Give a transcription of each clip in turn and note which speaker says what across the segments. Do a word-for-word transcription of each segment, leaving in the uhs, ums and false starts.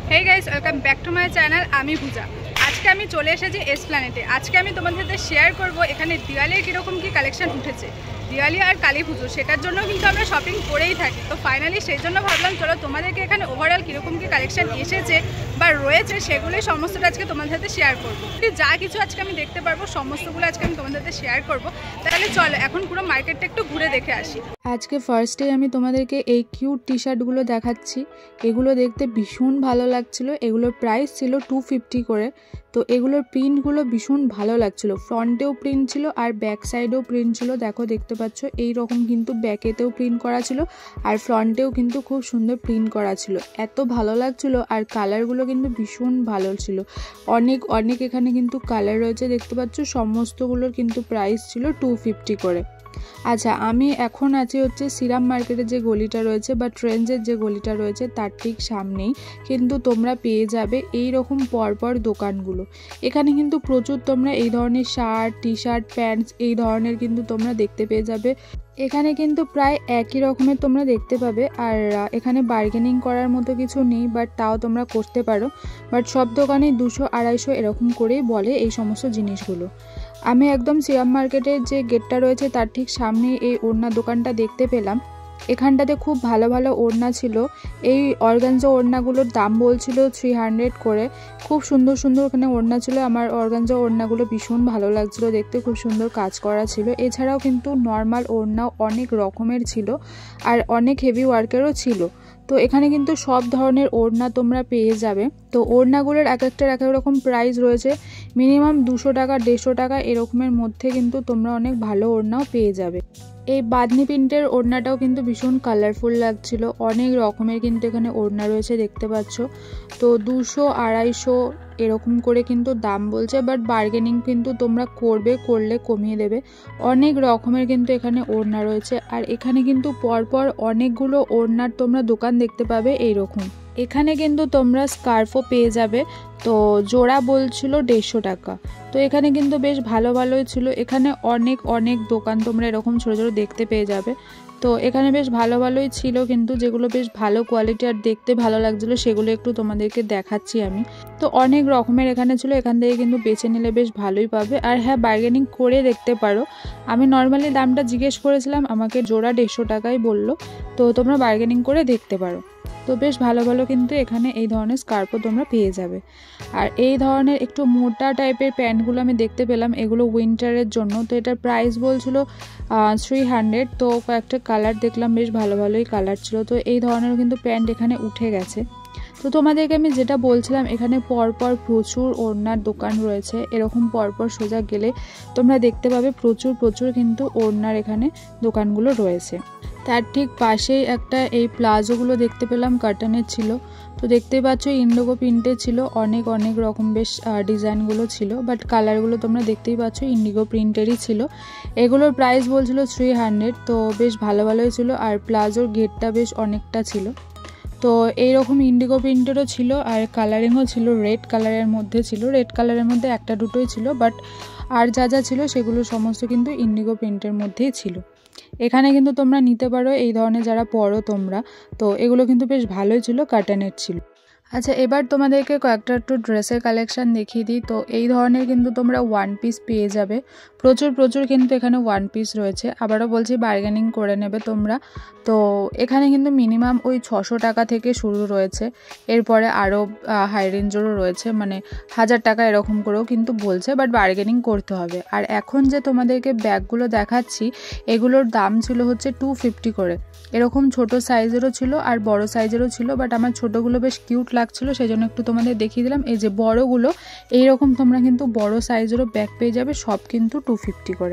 Speaker 1: Hey guys welcome back to my channel आमी पूजा। आज के आमी चले एसेছি एस्प्लानेडे। आज के आमी তোমাদের সাথে শেয়ার করব এখানে দিওয়ালির কিরকম কি কালেকশন উঠেছে। দিওয়ালি আর কালী পুজো সেটার জন্য কিন্তু আমরা শপিং করেই থাকি। তো ফাইনালি সেই জন্য ভাবলাম চলো তোমাদেরকে এখানে ওভারঅল কিরকম কি কালেকশন এসেছে বা রয়েছে সেগুলোই সমস্তটা আজকে তোমাদের সাথে শেয়ার করব। যা কিছু আজকে আমি দেখতে পারবো সমস্তগুলো আজকে আমি তোমাদের সাথে শেয়ার করব। তাহলে চলো এখন পুরো মার্কেটটা একটু ঘুরে দেখে আসি।
Speaker 2: আজকে ফার্স্টে আমি তোমাদেরকে এই কিউট টি শার্টগুলো দেখাচ্ছি। এগুলো দেখতে ভীষণ ভালো লাগছিল। এগুলোর প্রাইস ছিল টু ফিফটি করে। তো এগুলোর প্রিন্টগুলো ভীষণ ভালো লাগছিল। ফ্রন্টেও প্রিন্ট ছিল আর ব্যাক সাইডেও প্রিন্ট ছিল। দেখো দেখতে পাচ্ছ এই রকম কিন্তু ব্যাকেতেও প্রিন্ট করা ছিল আর ফ্রন্টেও কিন্তু খুব সুন্দর প্রিন্ট করা ছিল। এত ভালো লাগছিল আর কালারগুলো কিন্তু ভীষণ ভালো ছিল। অনেক অনেক এখানে কিন্তু কালার রয়েছে দেখতে পাচ্ছ। সমস্তগুলোর কিন্তু প্রাইস ছিল টু ফিফটি করে। আচ্ছা, আমি এখন আছি হচ্ছে সিরাম মার্কেটের যে গলিটা রয়েছে বা ট্রেন্ডসের যে গলিটা রয়েছে তার ঠিক সামনেই কিন্তু তোমরা পেয়ে যাবে এই রকম পরপর দোকানগুলো। এখানে কিন্তু প্রচুর তোমরা এই ধরনের শার্ট, টি শার্ট, প্যান্টস এই ধরনের কিন্তু তোমরা দেখতে পেয়ে যাবে। এখানে কিন্তু প্রায় একই রকমের তোমরা দেখতে পাবে। আর এখানে বার্গেনিং করার মতো কিছু নেই, বাট তাও তোমরা করতে পারো। বাট সব দোকানে দুশো আড়াইশো এরকম করেই বলে এই সমস্ত জিনিসগুলো। আমি একদম সিরাম মার্কেটের যে গেটটা রয়েছে তার ঠিক সামনে এই ওড়না দোকানটা দেখতে পেলাম। এখানটাতে খুব ভালো ভালো ওড়না ছিল। এই অর্গানজা ওড়নাগুলোর দাম বলছিল থ্রি হান্ড্রেড করে। খুব সুন্দর সুন্দর ওখানে ওড়না ছিল। আমার অর্গানজা ওড়নাগুলো ভীষণ ভালো লাগছিল দেখতে, খুব সুন্দর কাজ করা ছিল। এছাড়াও কিন্তু নর্মাল ওড়নাও অনেক রকমের ছিল আর অনেক হেভি ওয়ার্কেরও ছিল। তো এখানে কিন্তু সব ধরনের ওড়না তোমরা পেয়ে যাবে। তো ওড়নাগুলোর এক একটার এক এক রকম প্রাইস রয়েছে। মিনিমাম দুশো টাকা দেড়শো টাকা এরকমের মধ্যে কিন্তু তোমরা অনেক ভালো ওড়নাও পেয়ে যাবে। এই বাঁধনি প্রিন্টের ওড়নাটাও কিন্তু ভীষণ কালারফুল লাগছিল। অনেক রকমের কিন্তু এখানে ওড়না রয়েছে দেখতে পাচ্ছ। তো দুশো আড়াইশো এরকম করে কিন্তু দাম বলছে, বাট বার্গেনিং কিন্তু তোমরা করবে, করলে কমিয়ে দেবে। অনেক রকমের কিন্তু এখানে ওড়না রয়েছে আর এখানে কিন্তু পরপর অনেকগুলো ওড়নার তোমরা দোকান দেখতে পাবে এইরকম। এখানে কিন্তু তোমরা স্কার্ফও পেয়ে যাবে। তো জোড়া বলছিল দেড়শো টাকা। তো এখানে কিন্তু বেশ ভালো ভালোই ছিল। এখানে অনেক অনেক দোকান তোমরা এরকম ছোটো ছোটো দেখতে পেয়ে যাবে। তো এখানে বেশ ভালো ভালোই ছিল কিন্তু যেগুলো বেশ ভালো কোয়ালিটি আর দেখতে ভালো লাগছিলো সেগুলো একটু তোমাদেরকে দেখাচ্ছি আমি। তো অনেক রকমের এখানে ছিল। এখান থেকে কিন্তু বেছে নিলে বেশ ভালোই পাবে। আর হ্যাঁ, বার্গেনিং করে দেখতে পারো। আমি নর্মালি দামটা জিজ্ঞেস করেছিলাম, আমাকে জোড়া দেড়শো টাকাই বললো। তো তোমরা বার্গেনিং করে দেখতে পারো। তো বেশ ভালো ভালো কিন্তু এখানে এই ধরনের স্কার্ফও তোমরা পেয়ে যাবে। আর এই ধরনের একটু মোটা টাইপের প্যান্টগুলো আমি দেখতে পেলাম, এগুলো উইন্টারের জন্য। তো এটার প্রাইস বলছিল থ্রি হান্ড্রেড। তো কয়েকটা কালার দেখলাম, বেশ ভালো ভালোই কালার ছিল। তো এই ধরনের কিন্তু প্যান্ট এখানে উঠে গেছে। তো তোমাদেরকে আমি যেটা বলছিলাম, এখানে পরপর প্রচুর ওড়নার দোকান রয়েছে। এরকম পরপর সোজা গেলে তোমরা দেখতে পাবে প্রচুর প্রচুর কিন্তু ওড়নার এখানে দোকানগুলো রয়েছে। তার ঠিক পাশেই একটা এই প্লাজোগুলো দেখতে পেলাম, কার্টনের ছিল। তো দেখতেই পাচ্ছ ইন্ডিগো প্রিন্টের ছিল। অনেক অনেক রকম বেশ ডিজাইনগুলো ছিল, বাট কালারগুলো তোমরা দেখতেই পাচ্ছ ইন্ডিগো প্রিন্টেরই ছিল। এগুলোর প্রাইস বলছিল থ্রি হান্ড্রেড। তো বেশ ভালো ভালোই ছিল আর প্লাজোর ঘেরটা বেশ অনেকটা ছিল। তো এইরকম ইন্ডিগো প্রিন্টেরও ছিল আর কালারিংও ছিল, রেড কালারের মধ্যে ছিল। রেড কালারের মধ্যে একটা দুটোই ছিল, বাট আর যা যা ছিল সেগুলো সমস্ত কিন্তু ইন্ডিগো প্রিন্টের মধ্যেই ছিল। এখানে কিন্তু তোমরা নিতে পারো এই ধরনের যারা পরো তোমরা। তো এগুলো কিন্তু বেশ ভালোই ছিল, কার্টনের ছিল। আচ্ছা, এবার তোমাদেরকে কয়েকটা একটু ড্রেসের কালেকশান দেখিয়ে দিই। তো এই ধরনের কিন্তু তোমরা ওয়ান পিস পেয়ে যাবে। প্রচুর প্রচুর কিন্তু এখানে ওয়ান পিস রয়েছে। আবারও বলছি, বার্গেনিং করে নেবে তোমরা। তো এখানে কিন্তু মিনিমাম ওই ছশো টাকা থেকে শুরু রয়েছে। এরপরে আরও হাই রেঞ্জেরও রয়েছে, মানে হাজার টাকা এরকম করেও কিন্তু বলছে, বাট বার্গেনিং করতে হবে। আর এখন যে তোমাদেরকে ব্যাগগুলো দেখাচ্ছি এগুলোর দাম ছিল হচ্ছে টু ফিফটি করে। এরকম ছোট সাইজেরও ছিল আর বড় সাইজেরও ছিল, বাট আমার ছোটোগুলো বেশ কিউট লাগছিল সেই জন্য একটু তোমাদের দেখিয়ে দিলাম। এই যে বড়গুলো, এইরকম তোমরা কিন্তু বড় সাইজেরও ব্যাগ পেয়ে যাবে, সব কিন্তু টু ফিফটি করে।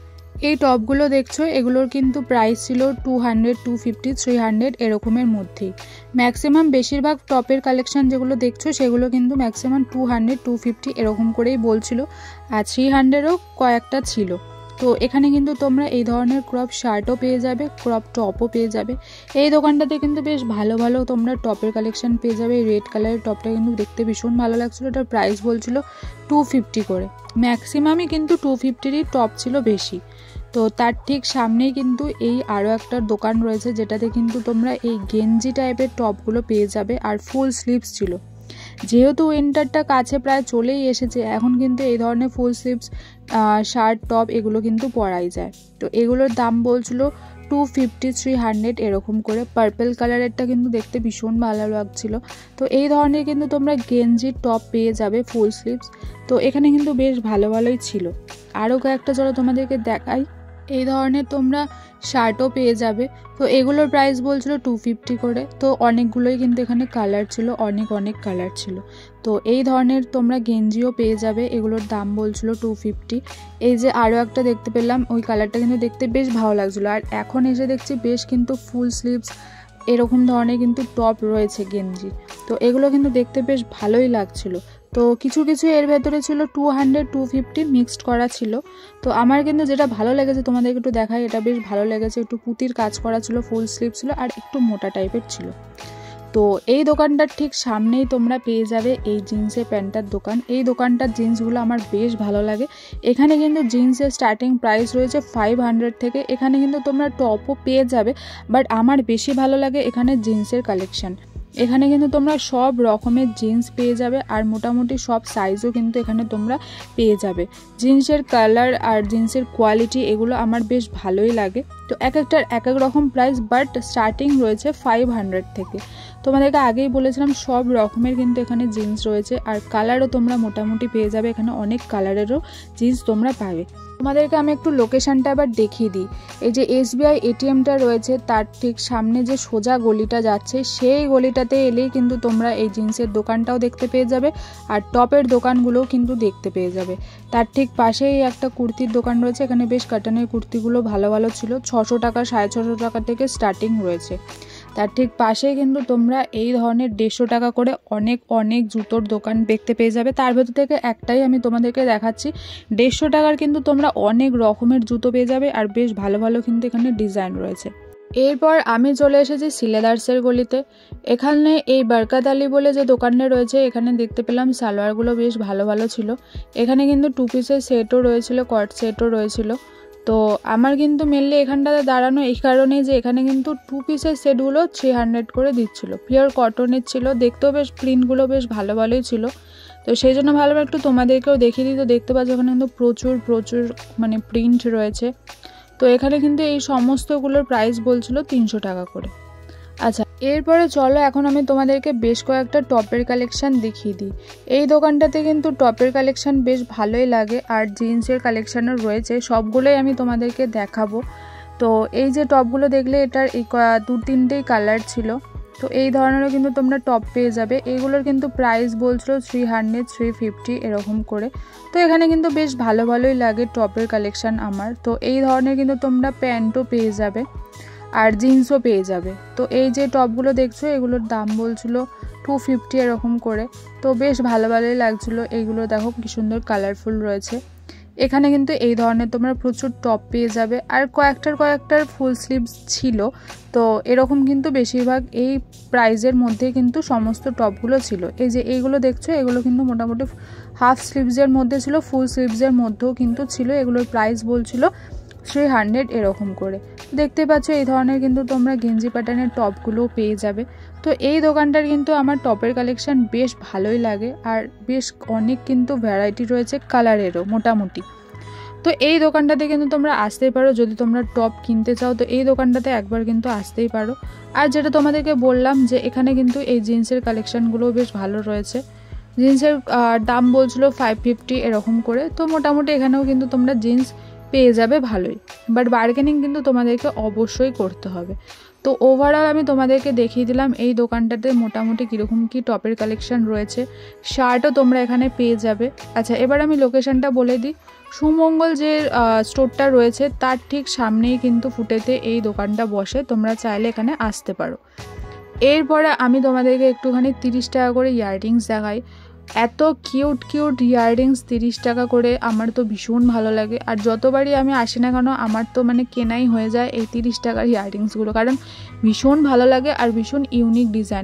Speaker 2: এই টপগুলো দেখছো এগুলোর কিন্তু প্রাইস ছিল two hundred two fifty three hundred এরকমের মধ্যেই। ম্যাক্সিমাম বেশিরভাগ টপের কালেকশান যেগুলো দেখছো সেগুলো কিন্তু maximum two hundred two fifty এরকম করেই বলছিল, আর থ্রি হান্ড্রেডও কয়েকটা ছিল। তো এখানে কিন্তু তোমরা এই ধরনের ক্রপ শার্টও পেয়ে যাবে, ক্রপ টপও পেয়ে যাবে। এই দোকানটাতে কিন্তু বেশ ভালো ভালো তোমরা টপের কালেকশন পেয়ে যাবে। রেড কালারের টপটা কিন্তু দেখতে ভীষণ ভালো লাগছিলো। এটার প্রাইস বলছিল টু ফিফটি করে। ম্যাক্সিমামই কিন্তু টু ফিফটিরই টপ ছিল বেশি। তো তার ঠিক সামনেই কিন্তু এই আরও একটা দোকান রয়েছে যেটাতে কিন্তু তোমরা এই গেঞ্জি টাইপের টপগুলো পেয়ে যাবে আর ফুল স্লিভস ছিল। যেহেতু উইন্টারটা কাছে প্রায় চলেই এসেছে, এখন কিন্তু এই ধরনের ফুল স্লিভস শার্ট টপ এগুলো কিন্তু পরাই যায়। তো এগুলোর দাম বলছিল টু ফিফটি থ্রি হান্ড্রেড এরকম করে। পার্পল কালারেরটা কিন্তু দেখতে ভীষণ ভালো লাগছিল। তো এই ধরনের কিন্তু তোমরা গেঞ্জি টপ পেয়ে যাবে ফুল স্লিভস। তো এখানে কিন্তু বেশ ভালো ভালোই ছিল। আরও কয়েকটা চলো তোমাদেরকে দেখাই। এই ধরনের তোমরা শার্টও পেয়ে যাবে। তো এগুলোর প্রাইস বলছিল টু ফিফটি করে। তো অনেকগুলোই কিন্তু এখানে কালার ছিল, অনেক অনেক কালার ছিল। তো এই ধরনের তোমরা গেঞ্জিও পেয়ে যাবে, এগুলোর দাম বলছিল টু ফিফটি। এই যে আরও একটা দেখতে পেলাম, ওই কালারটা কিন্তু দেখতে বেশ ভালো লাগছিলো। আর এখন এসে দেখছি বেশ কিন্তু ফুল স্লিভস এরকম ধরনের কিন্তু টপ রয়েছে গেঞ্জি। তো এগুলো কিন্তু দেখতে বেশ ভালোই লাগছিল। তো কিছু কিছু এর ভেতরে ছিল two hundred two fifty mixed করা ছিল। তো আমার কিন্তু যেটা ভালো লেগেছে তোমাদেরকে একটু দেখাই, এটা বেশ ভালো লেগেছে। একটু পুঁতির কাজ করা ছিল, ফুল স্লিভ ছিল আর একটু মোটা টাইপের ছিল। তো এই দোকানটার ঠিক সামনেই তোমরা পেয়ে যাবে এই জিন্সের প্যান্টটার দোকান। এই দোকানটার জিন্সগুলো আমার বেশ ভালো লাগে। এখানে কিন্তু জিন্সের স্টার্টিং প্রাইস রয়েছে ফাইভ হান্ড্রেড থেকে। এখানে কিন্তু তোমরা টপও পেয়ে যাবে, বাট আমার বেশি ভালো লাগে এখানে জিন্সের কালেকশন। এখানে কিন্তু তোমরা সব রকমের জিন্স পেয়ে যাবে আর মোটামুটি সব সাইজও কিন্তু এখানে তোমরা পেয়ে যাবে। জিন্সের কালার আর জিন্সের কোয়ালিটি এগুলো আমার বেশ ভালোই লাগে। তো এক একটার এক এক রকম প্রাইস, বাট স্টার্টিং রয়েছে ফাইভ হান্ড্রেড থেকে। তোমাদেরকে আগেই বলেছিলাম সব রকমের কিন্তু এখানে জিন্স রয়েছে আর কালারও তোমরা মোটামুটি পেয়ে যাবে। এখানে অনেক কালারেরও জিন্স তোমরা পাবে। তোমাদেরকে আমি একটু লোকেশনটা আবার দেখিয়ে দিই। এই যে এসবিআই এটিএমটা রয়েছে তার ঠিক সামনে যে সোজা গলিটা যাচ্ছে, সেই গলিটাতে এলেই কিন্তু তোমরা এই জিন্সের দোকানটাও দেখতে পেয়ে যাবে আর টপের দোকানগুলোও কিন্তু দেখতে পেয়ে যাবে। তার ঠিক পাশেই একটা কুর্তির দোকান রয়েছে। এখানে বেশ কাটানের কুর্তিগুলো ভালো ভালো ছিল, ছশো টাকা সাড়ে ছশো টাকা থেকে স্টার্টিং রয়েছে। তার ঠিক পাশেই কিন্তু তোমরা এই ধরনের দেড়শো টাকা করে অনেক অনেক জুতোর দোকান দেখতে পেয়ে যাবে। তার ভেতর থেকে একটাই আমি তোমাদেরকে দেখাচ্ছি। দেড়শো টাকার কিন্তু তোমরা অনেক রকমের জুতো পেয়ে যাবে আর বেশ ভালো ভালো কিন্তু এখানে ডিজাইন রয়েছে। এরপর আমি চলে এসেছি সিলেদার্সের গলিতে। এখানে এই বরকত আলী বলে যে দোকানটা রয়েছে, এখানে দেখতে পেলাম সালোয়ারগুলো বেশ ভালো ভালো ছিল। এখানে কিন্তু টু পিসের সেটও রয়েছিল, কট সেটও রয়েছিল। তো আমার কিন্তু মেনলি এখানটাতে দাঁড়ানো এই কারণেই যে এখানে কিন্তু টু পিসের সেটগুলো থ্রি হান্ড্রেড করে দিচ্ছিল। পিওর কটনের ছিল, দেখতেও বেশ প্রিন্টগুলো বেশ ভালো ভালোই ছিল। তো সেই জন্য ভালোভাবে একটু তোমাদেরকেও দেখিয়ে দিই। তো দেখতে পাচ্ছ এখানে কিন্তু প্রচুর প্রচুর মানে প্রিন্ট রয়েছে। তো এখানে কিন্তু এই সমস্তগুলোর প্রাইস বলছিল তিনশো টাকা করে। আচ্ছা, এরপরে চলো এখন আমি তোমাদেরকে বেশ কয়েকটা টপের কালেকশান দেখিয়ে দিই। এই দোকানটাতে কিন্তু টপের কালেকশান বেশ ভালোই লাগে আর জিন্সের কালেকশানও রয়েছে, সবগুলোই আমি তোমাদেরকে দেখাবো। তো এই যে টপগুলো দেখলে এটার এই দু তিনটেই কালার ছিল। তো এই ধরনেরও কিন্তু তোমরা টপ পেয়ে যাবে। এইগুলোর কিন্তু প্রাইস বলছিল থ্রি হান্ড্রেড থ্রি ফিফটি এরকম করে। তো এখানে কিন্তু বেশ ভালো ভালোই লাগে টপের কালেকশান আমার। তো এই ধরনের কিন্তু তোমরা প্যান্টও পেয়ে যাবে আর জিন্সও পেয়ে যাবে। তো এই যে টপগুলো দেখছো এগুলোর দাম বলছিল টু ফিফটি এরকম করে। তো বেশ ভালো ভালোই লাগছিলো। এইগুলো দেখো কি সুন্দর কালারফুল রয়েছে। এখানে কিন্তু এই ধরনের তোমরা প্রচুর টপ পেয়ে যাবে আর কয়েকটার কয়েকটার ফুল স্লিভস ছিল। তো এরকম কিন্তু বেশিরভাগ এই প্রাইজের মধ্যে কিন্তু সমস্ত টপগুলো ছিল। এই যে এইগুলো দেখছো এগুলো কিন্তু মোটামুটি হাফ স্লিভসের মধ্যে ছিল, ফুল স্লিভসের মধ্যেও কিন্তু ছিল। এগুলোর প্রাইস বলছিল থ্রি হান্ড্রেড এরকম করে। দেখতে পাচ্ছ এই ধরনের কিন্তু তোমরা গেঞ্জি প্যাটার্নের টপগুলোও পেয়ে যাবে। তো এই দোকানটার কিন্তু আমার টপের কালেকশান বেশ ভালোই লাগে আর বেশ অনেক কিন্তু ভ্যারাইটি রয়েছে কালারেরও মোটামুটি। তো এই দোকানটাতে কিন্তু তোমরা আসতেই পারো যদি তোমরা টপ কিনতে চাও। তো এই দোকানটাতে একবার কিন্তু আসতেই পারো। আর যেটা তোমাদেরকে বললাম যে এখানে কিন্তু এই জিন্সের কালেকশানগুলোও বেশ ভালো রয়েছে। জিন্সের দাম বলছিল ফাইভ ফিফটি এরকম করে। তো মোটামুটি এখানেও কিন্তু তোমরা জিন্স পেয়ে যাবে ভালোই, বাট বার্গেনিং কিন্তু তোমাদেরকে অবশ্যই করতে হবে। তো ওভারঅল আমি তোমাদেরকে দেখিয়ে দিলাম এই দোকানটাতে মোটামুটি কীরকম কী টপের কালেকশান রয়েছে। শার্টও তোমরা এখানে পেয়ে যাবে। আচ্ছা, এবার আমি লোকেশানটা বলে দিই। সুমঙ্গল যে স্টোরটা রয়েছে তার ঠিক সামনেই কিন্তু ফুটেতে এই দোকানটা বসে, তোমরা চাইলে এখানে আসতে পারো। এরপরে আমি তোমাদেরকে একটুখানি তিরিশ টাকা করে ইয়াররিংস দেখাই। এত কিউট কিউট ইয়াররিংস তিরিশ টাকা করে, আমার তো ভীষণ ভালো লাগে। আর যতবারই আমি আসি না কেন আমার তো মানে কেনাই হয়ে যায় এই তিরিশ টাকার ইয়াররিংসগুলো, কারণ ভীষণ ভালো লাগে আর ভীষণ ইউনিক ডিজাইন।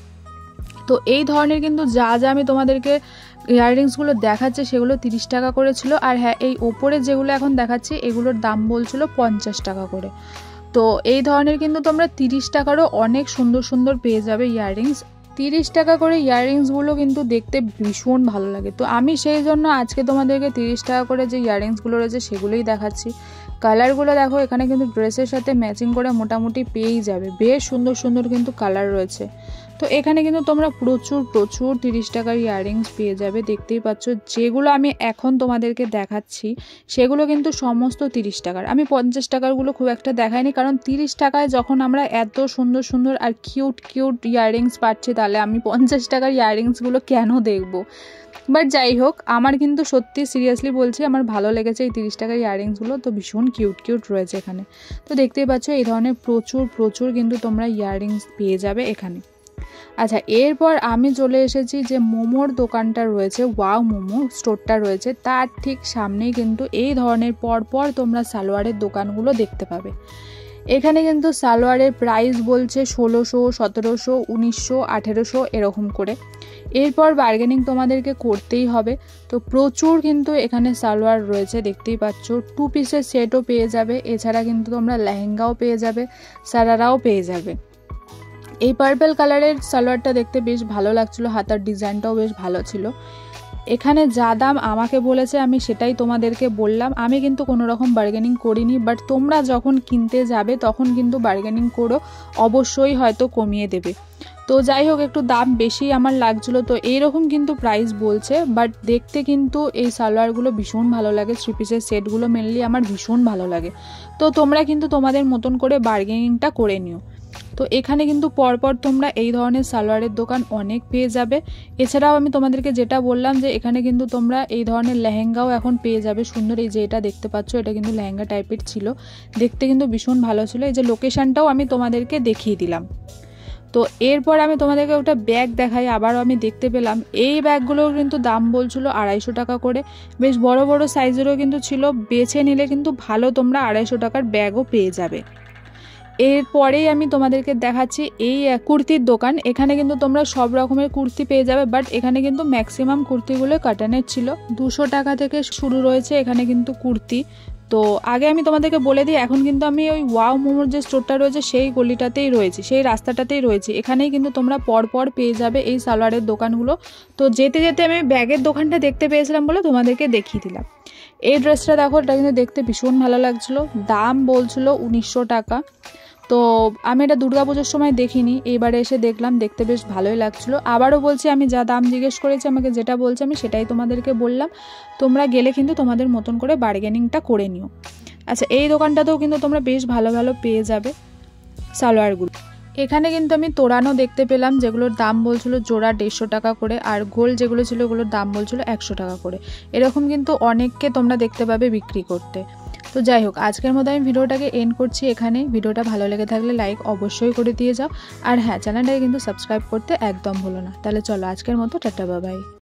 Speaker 2: তো এই ধরনের কিন্তু যা যা আমি তোমাদেরকে ইয়াররিংসগুলো দেখাচ্ছি সেগুলো তিরিশ টাকা করে ছিল। আর হ্যাঁ, এই ওপরে যেগুলো এখন দেখাচ্ছি এগুলোর দাম বলছিল পঞ্চাশ টাকা করে। তো এই ধরনের কিন্তু তোমরা তিরিশ টাকারও অনেক সুন্দর সুন্দর পেয়ে যাবে ইয়াররিংস। তিরিশ টাকা করে ইয়াররিংসগুলো কিন্তু দেখতে ভীষণ ভালো লাগে। তো আমি সেই জন্য আজকে তোমাদেরকে তিরিশ টাকা করে যে ইয়াররিংসগুলো রয়েছে সেগুলোই দেখাচ্ছি। কালারগুলো দেখো, এখানে কিন্তু ড্রেসের সাথে ম্যাচিং করে মোটামুটি পেয়েই যাবে, বেশ সুন্দর সুন্দর কিন্তু কালার রয়েছে। তো এখানে কিন্তু তোমরা প্রচুর প্রচুর তিরিশ টাকার ইয়াররিংস পেয়ে যাবে, দেখতেই পাচ্ছ। যেগুলো আমি এখন তোমাদেরকে দেখাচ্ছি সেগুলো কিন্তু সমস্ত তিরিশ টাকার। আমি পঞ্চাশ টাকারগুলো খুব একটা দেখাইনি, কারণ তিরিশ টাকায় যখন আমরা এত সুন্দর সুন্দর আর কিউট কিউট ইয়াররিংস পাচ্ছি, তাহলে আমি পঞ্চাশ টাকার ইয়াররিংসগুলো কেন দেখবো। বাট যাই হোক, আমার কিন্তু সত্যি সিরিয়াসলি বলছি, আমার ভালো লেগেছে এই তিরিশ টাকার ইয়াররিংসগুলো। তো ভীষণ কিউট কিউট রয়েছে এখানে। তো দেখতেই পাচ্ছ এই ধরনের প্রচুর প্রচুর কিন্তু তোমরা ইয়াররিংস পেয়ে যাবে এখানে। আচ্ছা, এরপর আমি চলে এসেছি যে মোমোর দোকানটা রয়েছে, ওয়াও মোমো স্টোরটা রয়েছে, তার ঠিক সামনেই কিন্তু এই ধরনের পরপর তোমরা সালোয়ারের দোকানগুলো দেখতে পাবে। এখানে কিন্তু সালোয়ারের প্রাইস বলছে ষোলোশো, সতেরোশো, উনিশশো, আঠেরোশো এরকম করে। এরপর বার্গেনিং তোমাদেরকে করতেই হবে। তো প্রচুর কিন্তু এখানে সালোয়ার রয়েছে, দেখতেই পাচ্ছ। টু পিসের সেটও পেয়ে যাবে, এছাড়া কিন্তু তোমরা লেহেঙ্গাও পেয়ে যাবে, সারারাও পেয়ে যাবে। এই পার্পল কালারের সালোয়ারটা দেখতে বেশ ভালো লাগছিল, হাতার ডিজাইনটাও বেশ ভালো ছিল। এখানে যা দাম আমাকে বলেছে আমি সেটাই তোমাদেরকে বললাম, আমি কিন্তু কোনো রকম বার্গেনিং করিনি। বাট তোমরা যখন কিনতে যাবে তখন কিন্তু বার্গেনিং করো, অবশ্যই হয়তো কমিয়ে দেবে। তো যাই হোক, একটু দাম বেশি আমার লাগছিলো, তো এইরকম কিন্তু প্রাইস বলছে। বাট দেখতে কিন্তু এই সালোয়ারগুলো ভীষণ ভালো লাগে, থ্রি পিসের সেটগুলো মেনলি আমার ভীষণ ভালো লাগে। তো তোমরা কিন্তু তোমাদের মতন করে বার্গেনিংটা করে নিও। তো এখানে কিন্তু পরপর তোমরা এই ধরনের সালোয়ারের দোকান অনেক পেয়ে যাবে। এছাড়াও আমি তোমাদেরকে যেটা বললাম যে এখানে কিন্তু তোমরা এই ধরনের লেহেঙ্গাও এখন পেয়ে যাবে সুন্দর। এই যে এটা দেখতে পাচ্ছ, এটা কিন্তু লেহেঙ্গা টাইপের ছিল, দেখতে কিন্তু ভীষণ ভালো ছিল। এই যে লোকেশনটাও আমি তোমাদেরকে দেখিয়ে দিলাম। তো এরপর আমি তোমাদেরকে ওটা ব্যাগ দেখাই, আবারও আমি দেখতে পেলাম এই ব্যাগগুলোর কিন্তু দাম বলছিল আড়াইশো টাকা করে, বেশ বড় বড় সাইজেরও কিন্তু ছিল। বেছে নিলে কিন্তু ভালো তোমরা আড়াইশো টাকার ব্যাগও পেয়ে যাবে। এরপরেই আমি তোমাদেরকে দেখাচ্ছি এই কুর্তির দোকান। এখানে কিন্তু তোমরা সব রকমের কুর্তি পেয়ে যাবে, বাট এখানে কিন্তু ম্যাক্সিমাম কুর্তিগুলো কাটানের ছিল। দুশো টাকা থেকে শুরু রয়েছে এখানে কিন্তু কুর্তি। তো আগে আমি তোমাদেরকে বলে দিই, এখন কিন্তু আমি ওই ওয়াও মোমোর যে স্টোরটা রয়েছে সেই গলিটাতেই রয়েছি, সেই রাস্তাটাতেই রয়েছি। এখানেই কিন্তু তোমরা পরপর পেয়ে যাবে এই সালোয়ারের দোকানগুলো। তো যেতে যেতে আমি ব্যাগের দোকানটা দেখতে পেয়েছিলাম বলে তোমাদেরকে দেখিয়ে দিলাম। এই ড্রেসটা দেখো, এটা কিন্তু দেখতে ভীষণ ভালো লাগছিলো, দাম বলছিল উনিশশো টাকা। তো আমি এটা দুর্গাপুজোর সময় দেখিনি, এবারে এসে দেখলাম, দেখতে বেশ ভালোই লাগছিলো। আবারও বলছি, আমি যা দাম জিজ্ঞেস করেছি আমাকে যেটা বলছে আমি সেটাই তোমাদেরকে বললাম। তোমরা গেলে কিন্তু তোমাদের মতন করে বার্গেনিংটা করে নিও। আচ্ছা, এই দোকানটাতেও কিন্তু তোমরা বেশ ভালো ভালো পেয়ে যাবে সালোয়ারগুলো। এখানে কিন্তু আমি তোড়ানো দেখতে পেলাম, যেগুলোর দাম বলছিল জোড়া দেড়শো টাকা করে, আর গোল যেগুলো ছিল ওগুলোর দাম বলছিল একশো টাকা করে। এরকম কিন্তু অনেককে তোমরা দেখতে পাবে বিক্রি করতে। তো যাই হোক, আজকের মতো আমি ভিডিওটাকে এন্ড করছি এখানে। ভিডিওটা ভালো লেগে থাকলে লাইক অবশ্যই করে দিয়ে যাও, আর হ্যাঁ, চ্যানেলটাকে কিন্তু সাবস্ক্রাইব করতে একদম ভুলো না। তাহলে চলো, আজকের মতো টাটা বাই বাই।